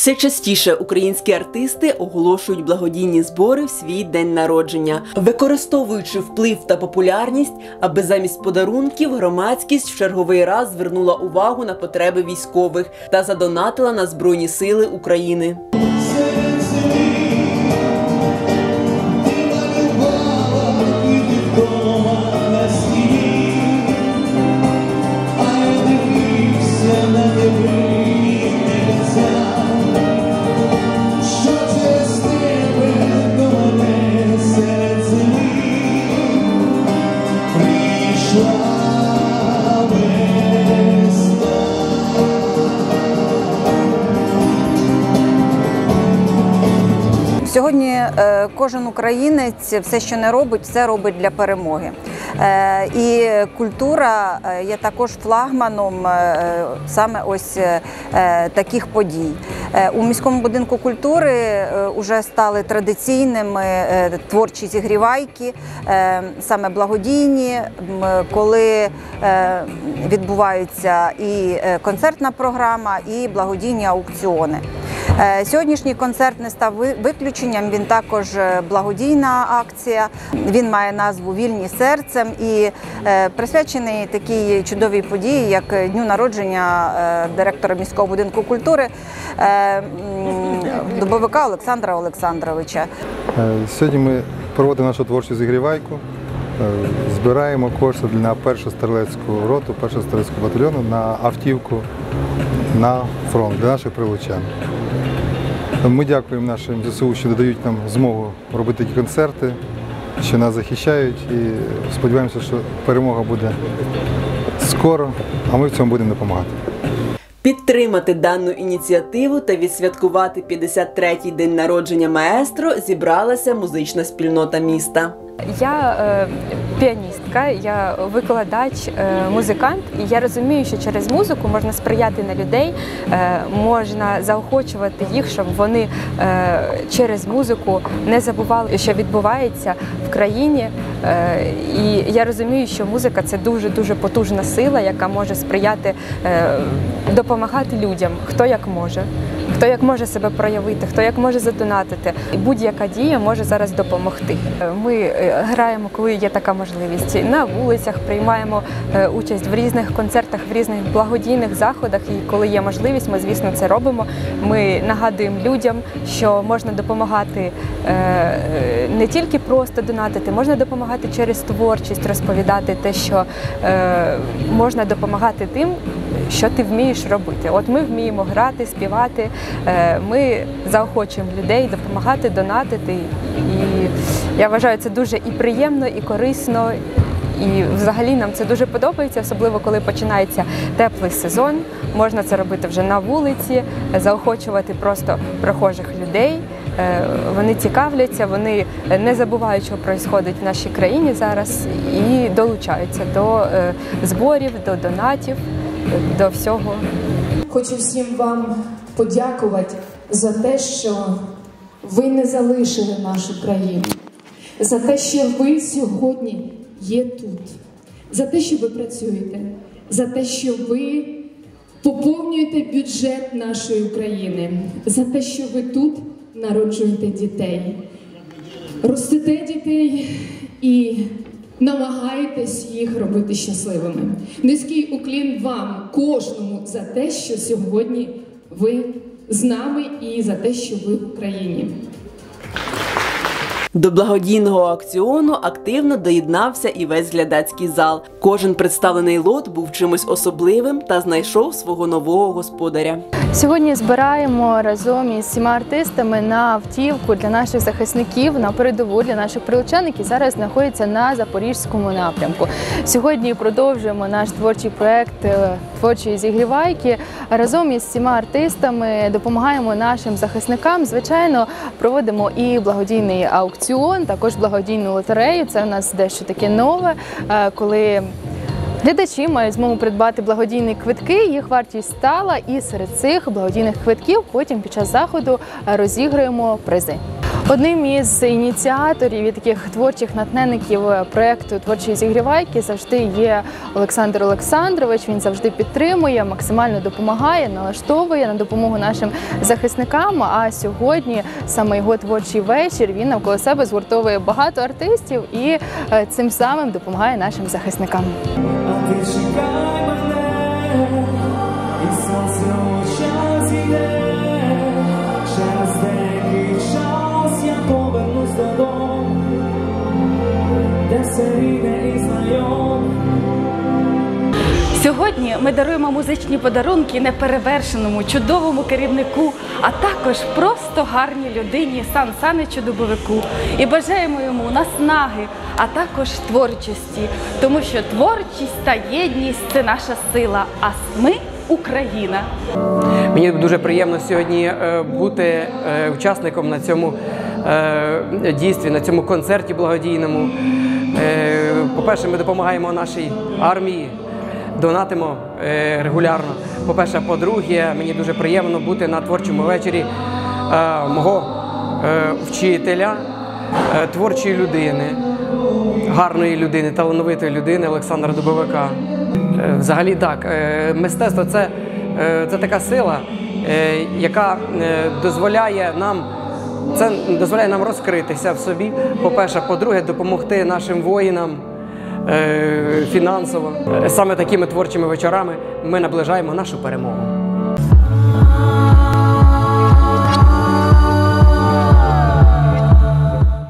Все частіше українські артисти оголошують благодійні збори в свій день народження, використовуючи вплив та популярність, аби замість подарунків громадськість в черговий раз звернула увагу на потреби військових та задонатила на Збройні Сили України. Сьогодні кожен українець все, що не робить, все робить для перемоги. І культура є також флагманом саме ось таких подій. У міському будинку культури вже стали традиційними творчі зігрівайки, саме благодійні, коли відбуваються і концертна програма, і благодійні аукціони. Сьогоднішній концерт не став виключенням, він також благодійна акція, він має назву «Вільні серцем» і присвячений такій чудовій події, як дню народження директора міського будинку культури Дубовика Олександра Олександровича. Сьогодні ми проводимо нашу творчу зігрівайку, збираємо кошти на першу стрілецьку роту, першого стрілецького батальйону на автівку на фронт для наших прилучан. Ми дякуємо нашим ЗСУ, що надають нам змогу робити такі концерти, що нас захищають, і сподіваємося, що перемога буде скоро, а ми в цьому будемо допомагати. Підтримати дану ініціативу та відсвяткувати 53-й день народження маестро зібралася музична спільнота міста. Я піаністка, я викладач, музикант, і я розумію, що через музику можна сприяти на людей, можна заохочувати їх, щоб вони через музику не забували, що відбувається в країні. І я розумію, що музика – це дуже-дуже потужна сила, яка може сприяти, допомагати людям, хто як може. Хто як може себе проявити, хто як може задонатити. Будь-яка дія може зараз допомогти. Ми граємо, коли є така можливість, на вулицях, приймаємо участь в різних концертах, в різних благодійних заходах. І коли є можливість, ми, звісно, це робимо. Ми нагадуємо людям, що можна допомагати не тільки просто донатити, можна допомагати через творчість, розповідати те, що можна допомагати тим, що ти вмієш робити. От ми вміємо грати, співати, ми заохочуємо людей допомагати, донатити. І я вважаю, це дуже і приємно, і корисно, і взагалі нам це дуже подобається, особливо коли починається теплий сезон. Можна це робити вже на вулиці, заохочувати просто прохожих людей. Вони цікавляться, вони не забувають, що відбувається в нашій країні зараз, і долучаються до зборів, до донатів, до всього. Хочу всім вам подякувати за те, що ви не залишили нашу країну, за те, що ви сьогодні є тут, за те, що ви працюєте, за те, що ви поповнюєте бюджет нашої України, за те, що ви тут народжуєте дітей, ростите дітей і намагаєтесь їх робити щасливими. Низький уклін вам, кожному, за те, що сьогодні ви з нами і за те, що ви в Україні. До благодійного аукціону активно доєднався і весь глядацький зал. Кожен представлений лот був чимось особливим та знайшов свого нового господаря. Сьогодні збираємо разом із 7 артистами на автівку для наших захисників, на передову для наших прилучан, які зараз знаходяться на Запорізькому напрямку. Сьогодні продовжуємо наш творчий проєкт творчої зігрівайки. Разом із 7 артистами допомагаємо нашим захисникам. Звичайно, проводимо і благодійний аукціон, також благодійну лотерею. Це у нас дещо таке нове, коли глядачі мають змогу придбати благодійні квитки, їх вартість стала, і серед цих благодійних квитків потім під час заходу розіграємо призи. Одним із ініціаторів і таких творчих натхненників проєкту «Творчої зігрівайки» завжди є Олександр Олександрович. Він завжди підтримує, максимально допомагає, налаштовує на допомогу нашим захисникам. А сьогодні саме його творчий вечір, він навколо себе згуртовує багато артистів і цим самим допомагає нашим захисникам. Сьогодні ми даруємо музичні подарунки неперевершеному, чудовому керівнику, а також просто гарній людині Сан Саничу Дубовику. І бажаємо йому наснаги, а також творчості, тому що творчість та єдність – це наша сила, а ми – Україна. Мені дуже приємно сьогодні бути учасником на цьому дійстві, на цьому концерті благодійному. По-перше, ми допомагаємо нашій армії, донатимо регулярно. По-перше, по-друге, мені дуже приємно бути на творчому вечорі мого вчителя, творчої людини, гарної людини, талановитої людини Олександра Дубовика. Взагалі так, мистецтво – це така сила, яка дозволяє нам розкритися в собі, по-перше, по-друге, допомогти нашим воїнам фінансово. Саме такими творчими вечорами ми наближаємо нашу перемогу.